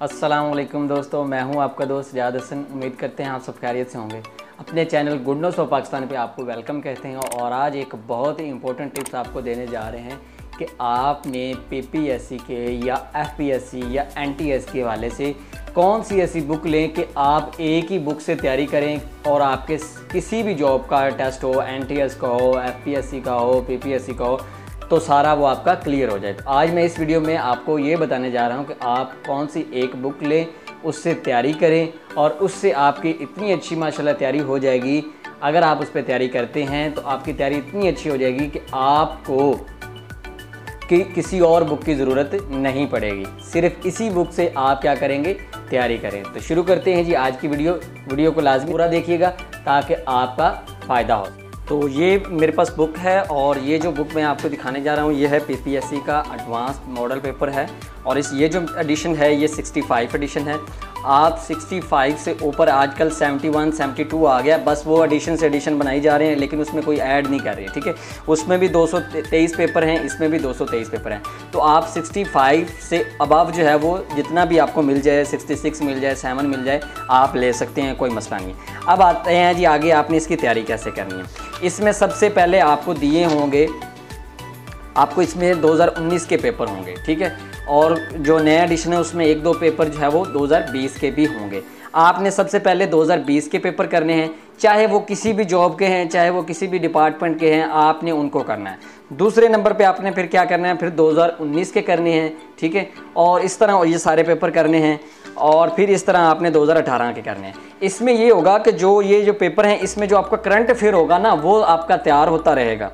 अस्सलाम वालेकुम दोस्तों, मैं हूं आपका दोस्त ज़ियाद हसन। उम्मीद करते हैं आप सब खैरियत से होंगे। अपने channel good news of Pakistan पे आपको वेलकम कहते हैं और आज एक बहुत ही इंपॉर्टेंट टिप्स आपको देने जा रहे हैं कि आपने पीपीएससी के या एफपीएससी या एनटीएस के हवाले से कौन सी ऐसी बुक लें कि आप एक ही बुक से तैयारी करें और आपके किसी भी जॉब का टेस्ट हो, एनटीएस का हो, एफपीएससी का हो, पीपीएससी का हो, तो सारा वो आपका क्लियर हो जाए। तो आज मैं इस वीडियो में आपको ये बताने जा रहा हूँ कि आप कौन सी एक बुक लें, उससे तैयारी करें और उससे आपकी इतनी अच्छी माशाल्लाह तैयारी हो जाएगी। अगर आप उस पर तैयारी करते हैं तो आपकी तैयारी इतनी अच्छी हो जाएगी कि आपको किसी और बुक की ज़रूरत नहीं पड़ेगी। सिर्फ इसी बुक से आप क्या करेंगे, तैयारी करें। तो शुरू करते हैं जी आज की वीडियो को लाजमी पूरा देखिएगा ताकि आपका फ़ायदा हो। तो ये मेरे पास बुक है और ये जो बुक मैं आपको दिखाने जा रहा हूँ ये है पीपीएससी का एडवांस्ड मॉडल पेपर है और ये जो एडिशन है ये 65 एडिशन है। आप 65 से ऊपर आजकल 71, 72 आ गया, बस वो एडिशन से एडिशन बनाई जा रहे हैं लेकिन उसमें कोई ऐड नहीं कर रही है, ठीक है। उसमें भी 223 पेपर हैं, इसमें भी 223 पेपर हैं। तो आप 65 से अबव जो है वो जितना भी आपको मिल जाए, 66 मिल जाए, 7 मिल जाए, आप ले सकते हैं, कोई मसला नहीं है। अब आते हैं जी आगे आपने इसकी तैयारी कैसे करनी है। इसमें सबसे पहले आपको दिए होंगे, आपको इसमें 2019 के पेपर होंगे, ठीक है। और जो नया एडिशन है उसमें 1-2 पेपर जो है वो 2020 के भी होंगे। आपने सबसे पहले 2020 के पेपर करने हैं, चाहे वो किसी भी जॉब के हैं, चाहे वो किसी भी डिपार्टमेंट के हैं, आपने उनको करना है। दूसरे नंबर पे आपने फिर क्या करना है, फिर 2019 के करने हैं, ठीक है। और इस तरह ये सारे पेपर करने हैं और फिर इस तरह आपने 2018 के करने हैं। इसमें ये होगा कि ये जो पेपर हैं इसमें जो आपका करंट अफेयर होगा ना वो आपका तैयार होता रहेगा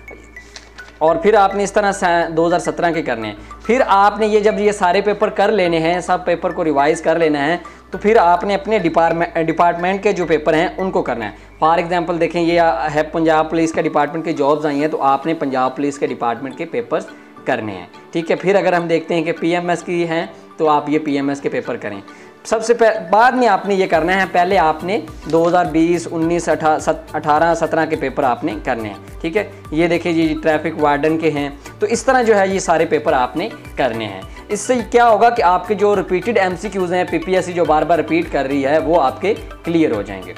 और फिर आपने इस तरह 2017 के करने हैं। फिर आपने जब ये सारे पेपर कर लेने हैं, सब पेपर को रिवाइज कर लेना है, तो फिर आपने अपने डिपार्टमेंट के जो पेपर हैं उनको करना है। फॉर एग्जांपल देखें ये है पंजाब पुलिस के डिपार्टमेंट की जॉब्स आई हैं तो आपने पंजाब पुलिस के डिपार्टमेंट के पेपर्स करने हैं, ठीक है। फिर अगर हम देखते हैं कि पीएमएस की हैं तो आप ये पीएमएस के पेपर करें। सबसे बाद में आपने ये करना है, पहले आपने 2020, 19, 18, 17 के पेपर आपने करने हैं, ठीक है। ये देखिए जी ट्रैफिक वार्डन के हैं, तो इस तरह जो है ये सारे पेपर आपने करने हैं। इससे क्या होगा कि आपके जो रिपीटेड एमसीक्यूज़ हैं, पीपीएससी जो बार बार रिपीट कर रही है वो आपके क्लियर हो जाएंगे।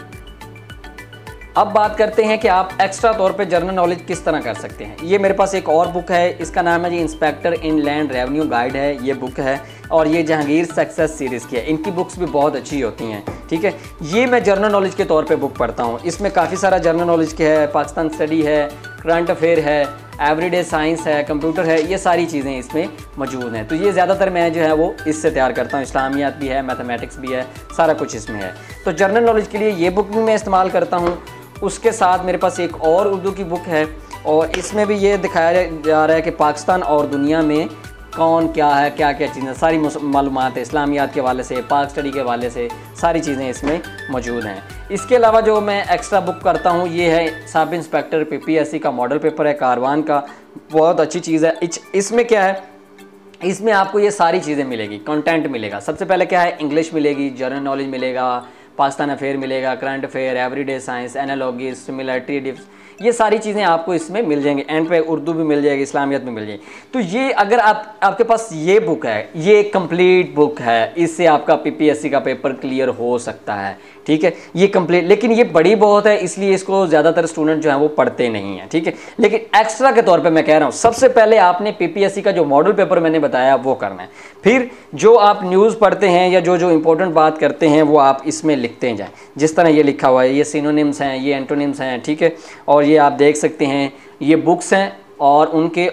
अब बात करते हैं कि आप एक्स्ट्रा तौर पे जनरल नॉलेज किस तरह कर सकते हैं। ये मेरे पास एक और बुक है, इसका नाम है जी inspector in land revenue guide है, ये बुक है और ये जहांगीर सक्सेस सीरीज़ की है। इनकी बुक्स भी बहुत अच्छी होती हैं, ठीक है। ये मैं जनरल नॉलेज के तौर पे बुक पढ़ता हूँ। इसमें काफ़ी सारा जनरल नॉलेज के है, पाकिस्तान स्टडी है, करंट अफेयर है, एवरीडे साइंस है, कंप्यूटर है, ये सारी चीज़ें इसमें मौजूद हैं। तो ये ज़्यादातर मैं जो है वो इससे तैयार करता हूँ। इस्लामियात भी है, मैथमेटिक्स भी है, सारा कुछ इसमें है। तो जनरल नॉलेज के लिए ये बुक भी मैं इस्तेमाल करता हूँ। उसके साथ मेरे पास एक और उर्दू की बुक है और इसमें भी ये दिखाया जा रहा है कि पाकिस्तान और दुनिया में कौन क्या है, क्या क्या चीज़ें, सारी मालूमात है, इस्लामियात के हवाले से, पाक स्टडी के हवाले से सारी चीज़ें इसमें मौजूद हैं। इसके अलावा जो मैं एक्स्ट्रा बुक करता हूँ ये है सब इंस्पेक्टर पीपीएससी का मॉडल पेपर है, कारवान का, बहुत अच्छी चीज़ है। इसमें क्या है, इसमें आपको ये सारी चीज़ें मिलेगी, कंटेंट मिलेगा। सबसे पहले क्या है, इंग्लिश मिलेगी, जनरल नॉलेज मिलेगा, पाकिस्तान अफेयर मिलेगा, current affair, everyday science, analogy, similarity, diffs, ये सारी चीज़ें आपको इसमें मिल जाएंगी। एंड पे उर्दू भी मिल जाएगी, इस्लामियत भी मिल जाएगी। तो ये अगर आपके पास ये बुक है, ये कंप्लीट बुक है, इससे आपका पीपीएससी का पेपर क्लियर हो सकता है, ठीक है। ये कंप्लीट, लेकिन ये बड़ी बहुत है इसलिए इसको ज़्यादातर स्टूडेंट जो है वो पढ़ते नहीं हैं, ठीक है। लेकिन एक्स्ट्रा के तौर पे मैं कह रहा हूँ सबसे पहले आपने पीपीएससी का जो मॉडल पेपर मैंने बताया वो करना है। फिर जो आप न्यूज़ पढ़ते हैं या जो इंपॉर्टेंट बात करते हैं वो आप इसमें लिखते जाएँ। जिस तरह ये लिखा हुआ है, ये सिनोनिम्स हैं, ये एंटोनिम्स हैं, ठीक है। और ये आप देख सकते हैं ये बुक्स हैं और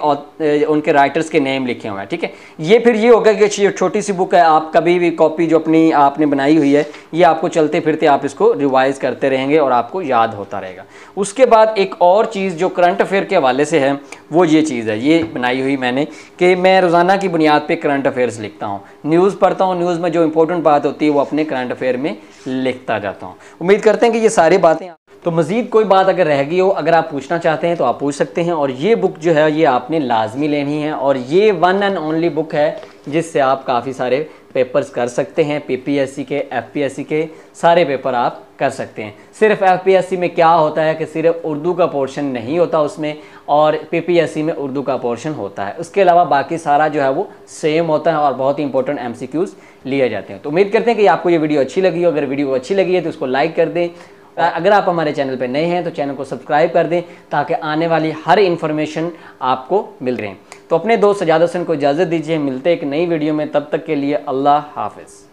उनके राइटर्स के नेम लिखे हुए हैं, ठीक है। ये फिर ये होगा कि छोटी सी बुक है, आप कभी भी कॉपी जो अपनी आपने बनाई हुई है ये आपको चलते फिरते आप इसको रिवाइज करते रहेंगे और आपको याद होता रहेगा। उसके बाद एक और चीज़ जो करंट अफेयर के हवाले से है वो ये चीज़ है, ये बनाई हुई मैंने कि मैं रोज़ाना की बुनियाद पे करंट अफेयर्स लिखता हूँ, न्यूज़ पढ़ता हूँ, न्यूज़ में जो इंपॉर्टेंट बात होती है वो अपने करंट अफेयर में लिखता जाता हूँ। उम्मीद करते हैं कि ये सारी बातें, तो मज़ीद कोई बात अगर रह गई हो, अगर आप पूछना चाहते हैं तो आप पूछ सकते हैं। और ये बुक जो है ये आपने लाजमी लेनी है और ये वन एंड ओनली बुक है जिससे आप काफ़ी सारे पेपर्स कर सकते हैं, पीपीएससी के, एफपीएससी के सारे पेपर आप कर सकते हैं। सिर्फ एफपीएससी में क्या होता है कि सिर्फ उर्दू का पोर्शन नहीं होता उसमें, और पीपीएससी में उर्दू का पोर्शन होता है। उसके अलावा बाकी सारा जो है वो सेम होता है और बहुत ही इंपॉर्टेंट एमसीक्यूज लिए जाते हैं। तो उम्मीद करते हैं कि आपको ये वीडियो अच्छी लगी हो। अगर वीडियो अच्छी लगी है तो उसको लाइक कर दें। अगर आप हमारे चैनल पर नए हैं तो चैनल को सब्सक्राइब कर दें ताकि आने वाली हर इन्फॉर्मेशन आपको मिल रही है। तो अपने दोस्त सजाद हुसैन को इजाज़त दीजिए, मिलते हैं एक नई वीडियो में, तब तक के लिए अल्लाह हाफिज़।